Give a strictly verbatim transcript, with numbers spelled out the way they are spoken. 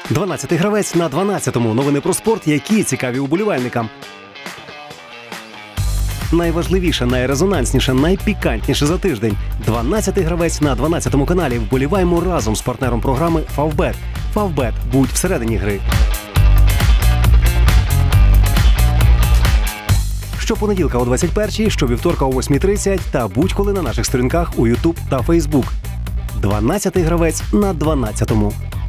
дванадцятий гравець на дванадцятому. Новини про спорт, які цікаві уболівальникам. Найважливіше, найрезонансніше, найпікантніше за тиждень. дванадцятий гравець на дванадцятому каналі. Вболіваємо разом з партнером програми Фавбет. Фавбет. Будь всередині гри. Щопонеділка о двадцять першій, щовівторка о восьмій тридцять та будь-коли на наших сторінках у Ютуб та Фейсбук. дванадцятий гравець на дванадцятому.